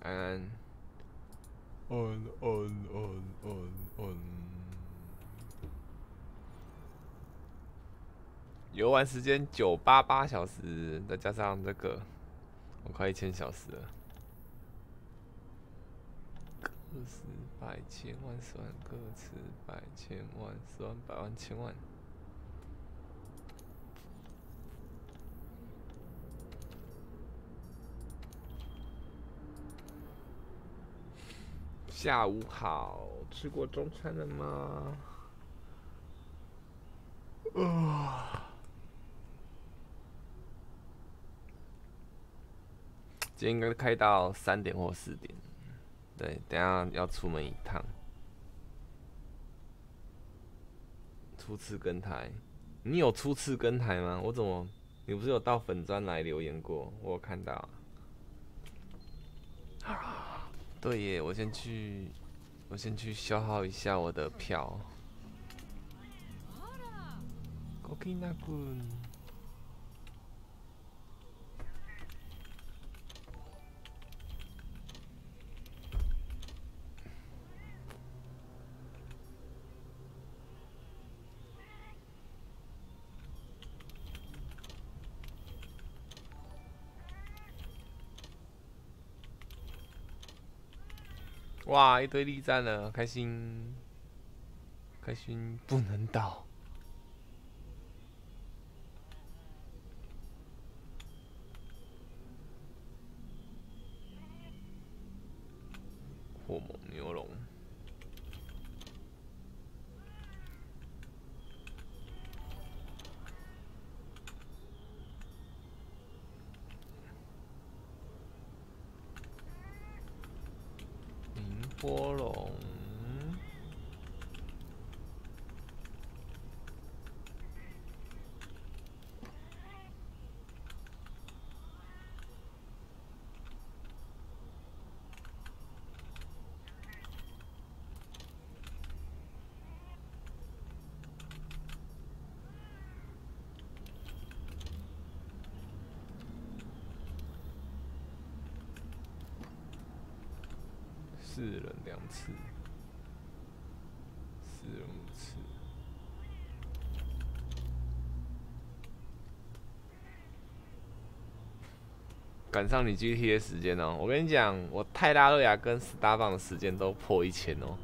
安安。on。游玩时间988小时，再加上这个，我快1000小时了。个十百千万十万个次百千万十万百万千万。下午好，吃过中餐了吗？今天应该开到3点或4点。对，等下要出门一趟。初次跟台，你有初次跟台吗？我怎么，你不是有到粉专来留言过？我有看到。对耶，我先去消耗一下我的票。Kokina君。哇，一堆力战了，开心，开心不能倒。火猛牛龙。明波龙。4人2次，4人5次。赶上你 GTA 时间哦！我跟你讲，我泰拉瑞亚跟史达邦的时间都破1000哦。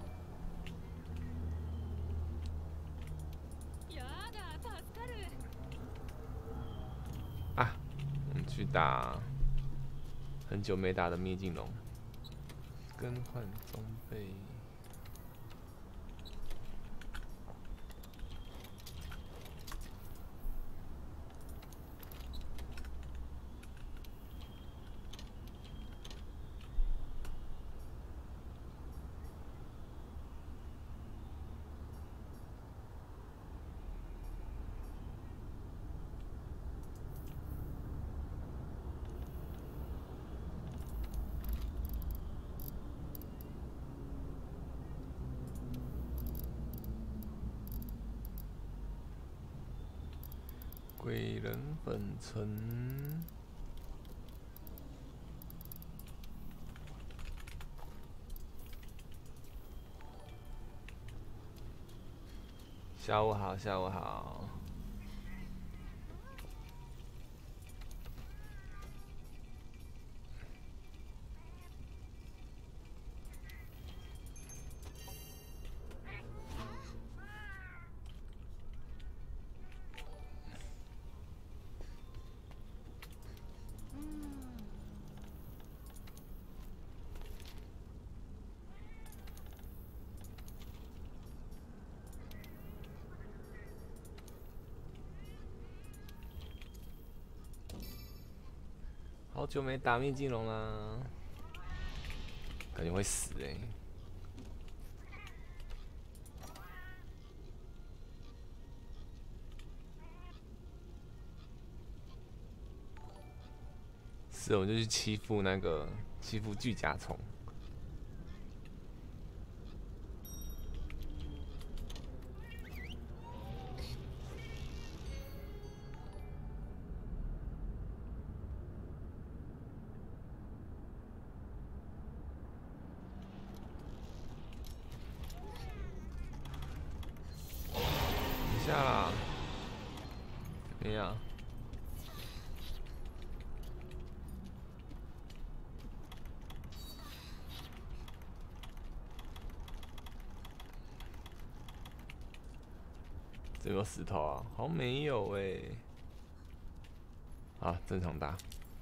啊，我们去打很久没打的灭境龙，更换装备。鬼人粉尘。下午好，下午好。好久没打灭境龙啦，感觉会死欸。是，我们就去欺负巨甲虫。 这有石头啊？好像没有哎、啊，正常打。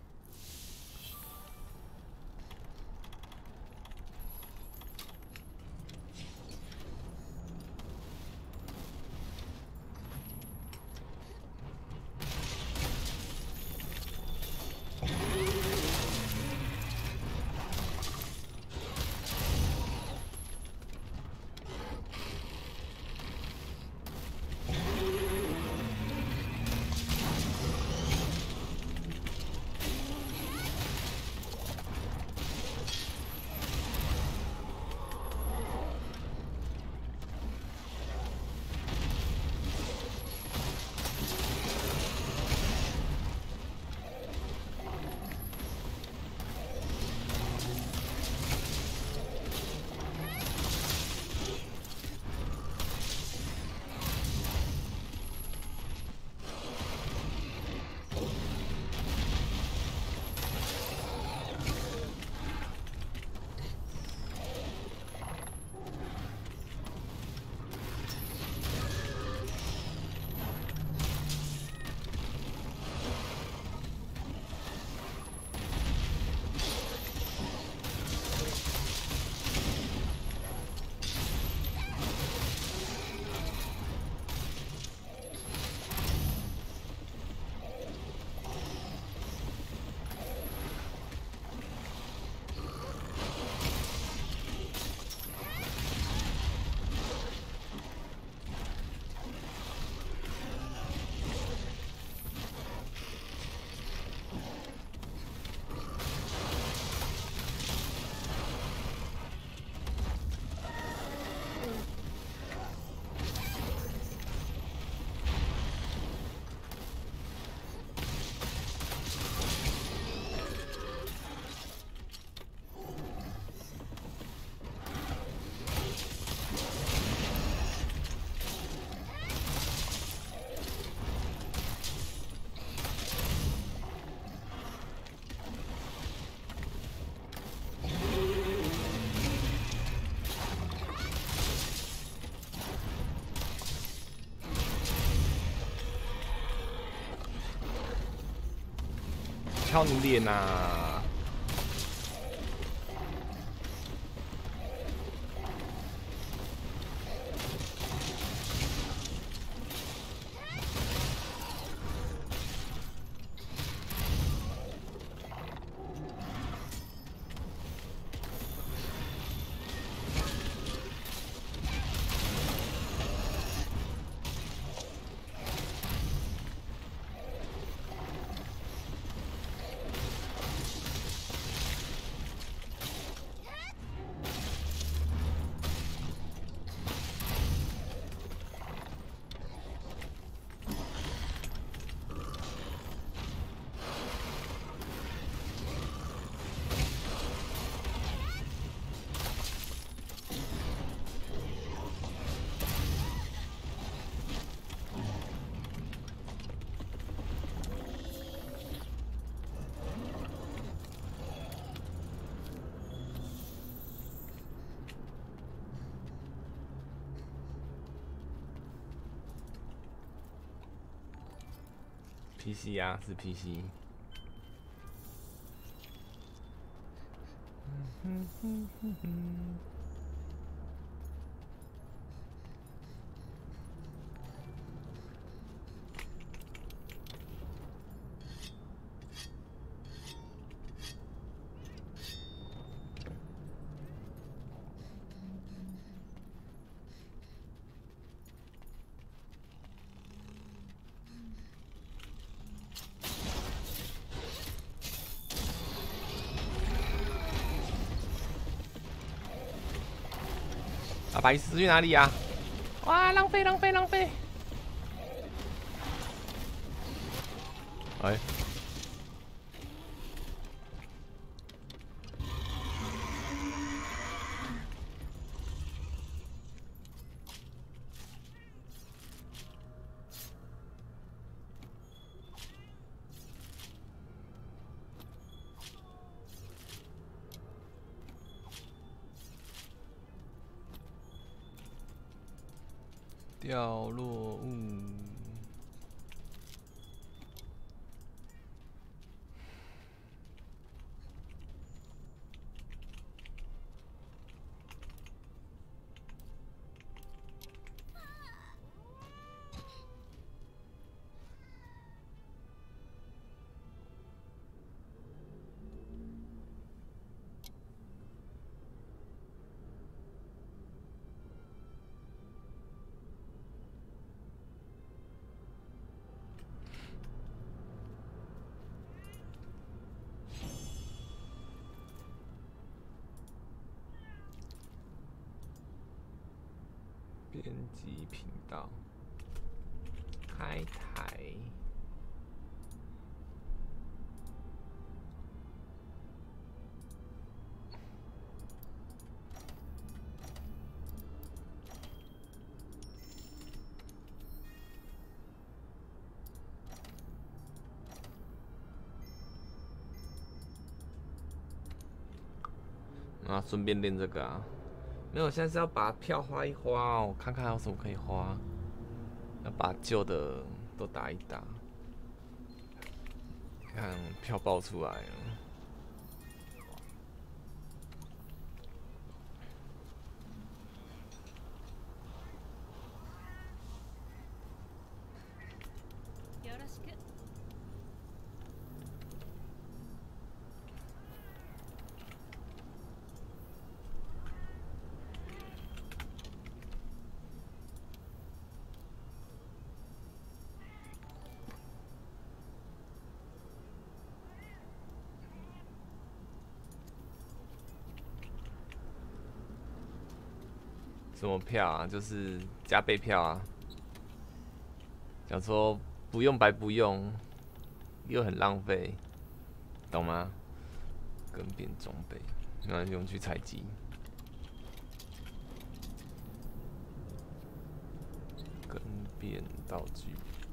敲你脸呐！PC 啊，是 PC。啊，白痴去哪里呀？哇，浪费浪费浪费！哎，掉落物。 编辑频道，开台。啊，顺便练这个啊。没有，现在是要把票花一花哦，看看还有什么可以花。要把旧的都打一打。看票爆出来了。什么票啊？就是加倍票啊。想说不用白不用，又很浪费，懂吗？更变装备，那用去采集。更变道具。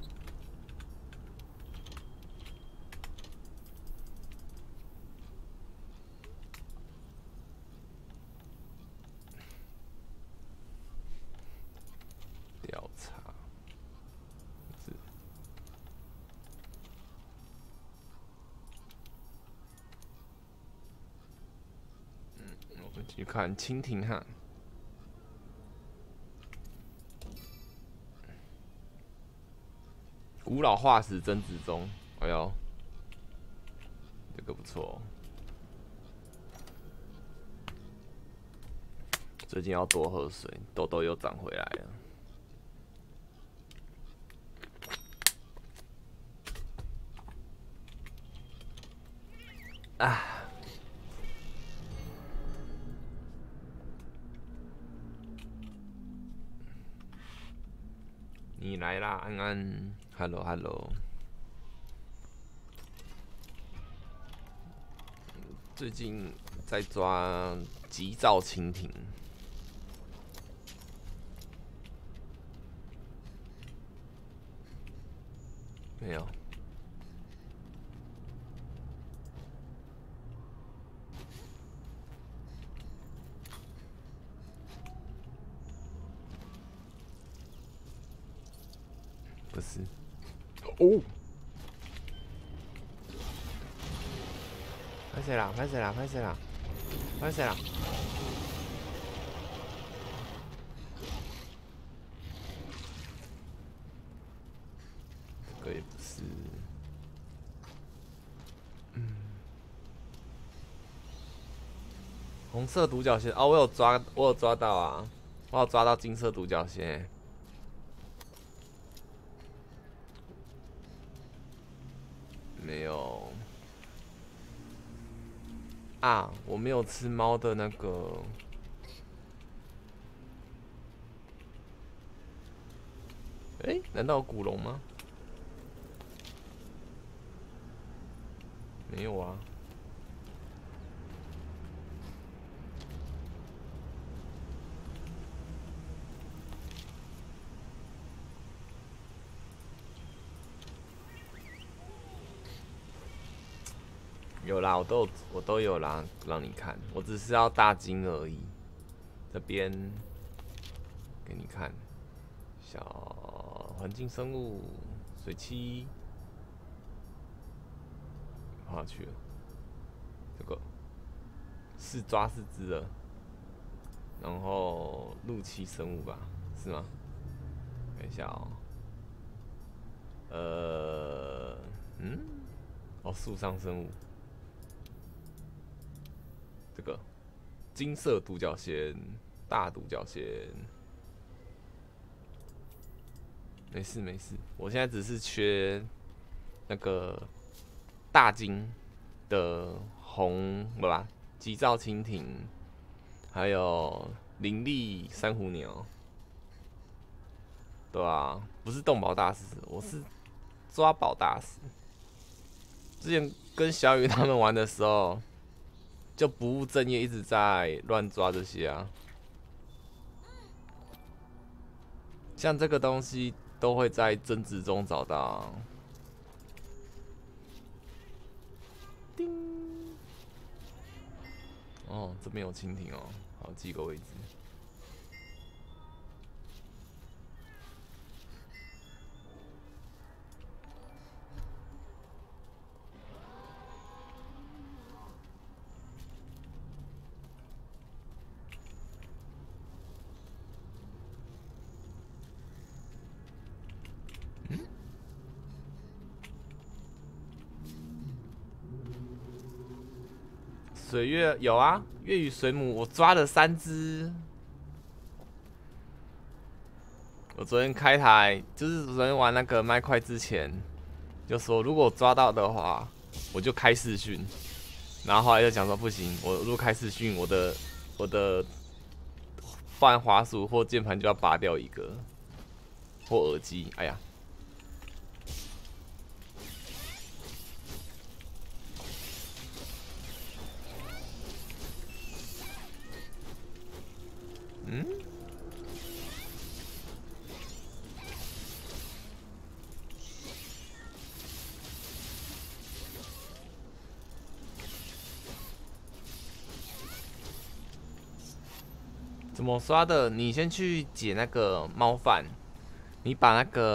调查。我们继续看蜻蜓哈。古老化石增值中，哎呦，这个不错哦。最近要多喝水，痘痘又长回来了。啊！你来啦，安安 ，Hello Hello。最近在抓急躁蜻蜓。没有。不是。哦。拍谁啦？拍谁啦？拍谁啦？拍谁啦？这个也不是。红色独角仙哦，我有抓到啊，我有抓到金色独角仙。没有。啊，我没有吃猫的那个。哎，难道有古龙吗？没有啊。有啦，我都有啦，让你看。我只是要大金而已。这边给你看，小环境生物水栖跑哪去了？这个是抓4只的，然后陆栖生物吧，是吗？等一下哦。哦，树上生物。这个金色独角仙，大独角仙。没事没事，我现在只是缺那个大金的红，不啦，急躁蜻蜓，还有灵力珊瑚鸟。 对啊，不是动保大师，我是抓宝大师。之前跟小雨他们玩的时候，就不务正业，一直在乱抓这些啊。像这个东西都会在争执中找到。叮。哦，这边有蜻蜓哦，好，记个位置。水月有啊，月与水母我抓了3只。我昨天开台，就是昨天玩那个麦块之前，就说如果抓到的话，我就开视讯。然后后来就讲说不行，我如果开视讯，我的不然滑鼠或键盘就要拔掉一个，或耳机。哎呀，嗯，怎么刷的？你先去解那个猫饭，你把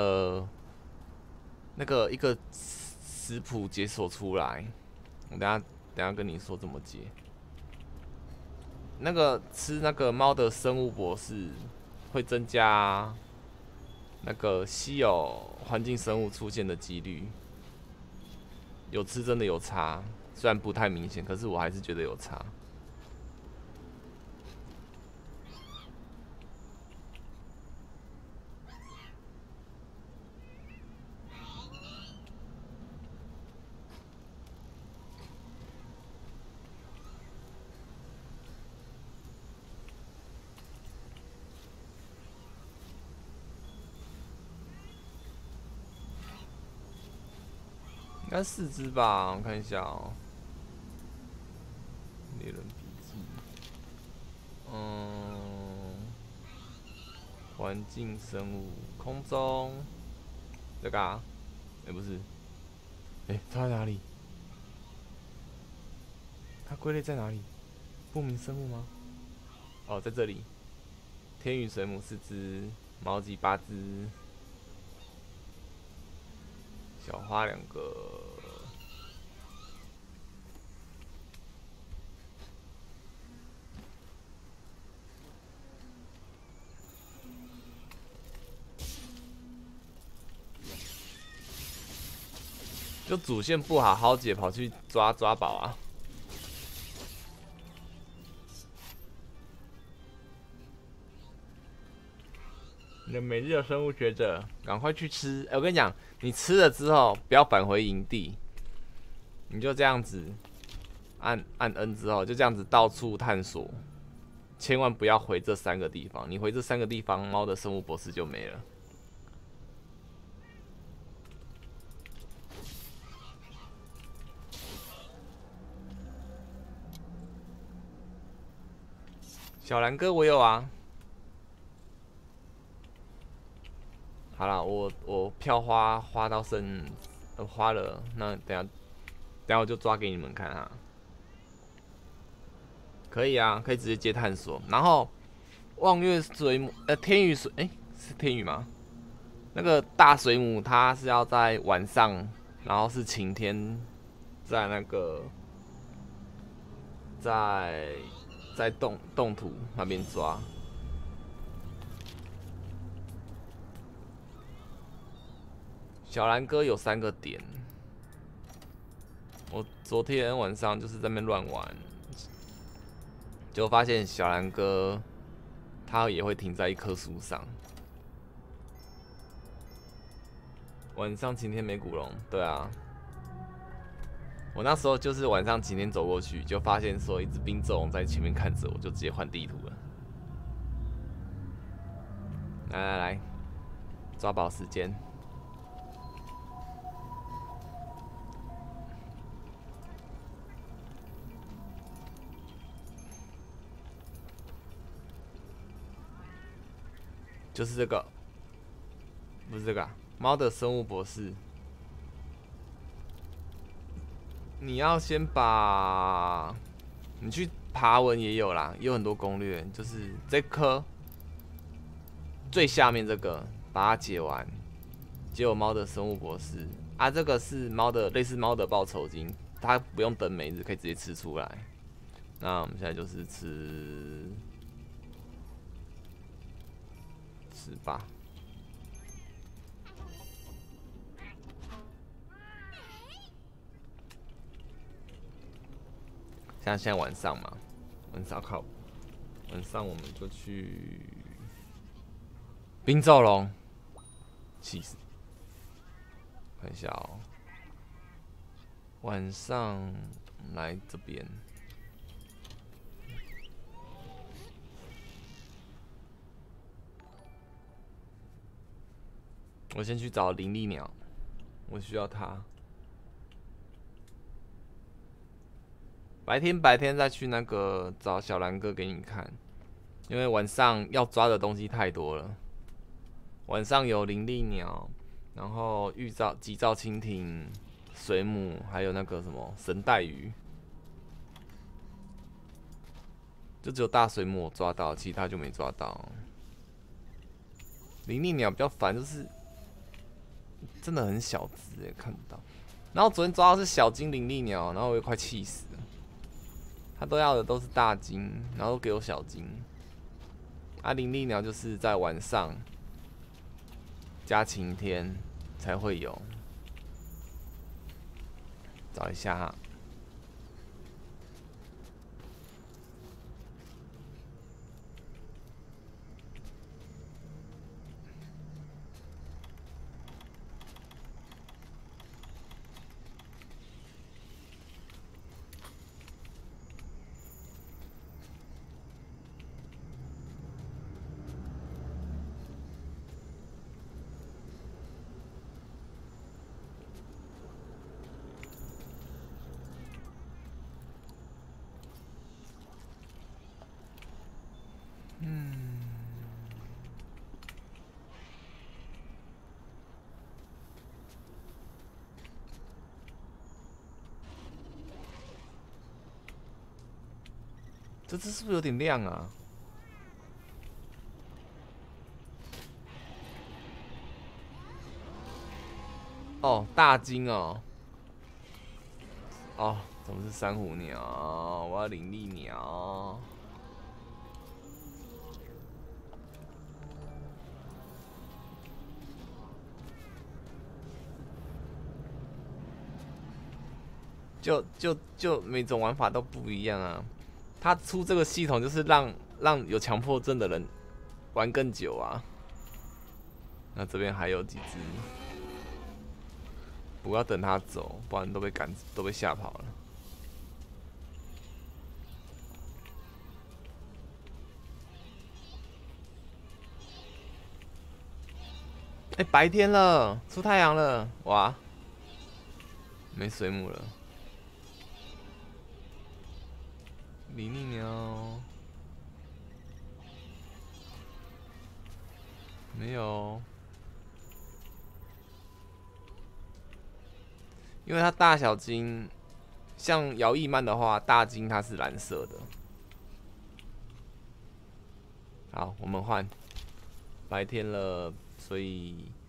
那个一个食谱解锁出来，我等下跟你说怎么解。那个吃那个猫的生物博士会增加那个稀有环境生物出现的几率，有吃真的有差，虽然不太明显，可是我还是觉得有差。应该4只吧，我看一下哦。猎人笔记，环境生物，空中，这个啊，不是，它在哪里？它归类在哪里？不明生物吗？哦，在这里。天羽水母4只，毛棘8只，小花2个。就主线不好好解，跑去抓宝啊！你的每日的生物学者，赶快去吃！我跟你讲，你吃了之后不要返回营地，你就这样子按 N 之后，就这样子到处探索，千万不要回这3个地方。你回这3个地方，猫的生物博士就没了。小蓝哥我有啊。好啦，我票花到花了，那等下我就抓给你们看啊。可以啊，可以直接接探索。然后望月水母，天羽水，是天羽吗？那个大水母它是要在晚上，然后是晴天，在那个在冻土那边抓。小蓝哥有3个点，我昨天晚上就是在那边乱玩，就发现小蓝哥他也会停在一棵树上。晚上晴天美古龙，对啊，我那时候就是晚上晴天走过去，就发现说一只冰咒龙在前面看着我，就直接换地图了。来， 抓宝时间。就是这个，不是这个、啊，猫的生物博士。你要先把，你去爬文也有啦，也有很多攻略，就是这颗最下面这个，把它解完，就有猫的生物博士啊。这个是猫的类似猫的报酬金，它不用等每日，可以直接吃出来。那我们现在就是吃吧。现在晚上嘛，晚上靠，晚上我们就去冰咒龙，气死！看一下哦，晚上来这边，我先去找灵力鸟，我需要它。白天再去那个找小蓝哥给你看，因为晚上要抓的东西太多了。晚上有灵力鸟，然后急躁蜻蜓、水母，还有那个什么神带鱼，就只有大水母我抓到，其他就没抓到。灵力鸟比较烦，就是真的很小只看不到。然后昨天抓到是小精灵力鸟，然后我也快气死了。他都要的都是大金，然后都给我小金。啊，灵力鸟就是在晚上加晴天才会有。找一下哈。这只是不是有点亮啊？哦，大金哦。哦，怎么是珊瑚鸟？我要灵力鸟。就每种玩法都不一样啊。他出这个系统就是让有强迫症的人玩更久啊。那这边还有几只，不过要等他走，不然都被吓跑了。哎，白天了，出太阳了，哇！没水母了。灵力鸟没有，因为它大小金，像摇曳鳗的话，大金它是蓝色的。好，我们换白天了，所以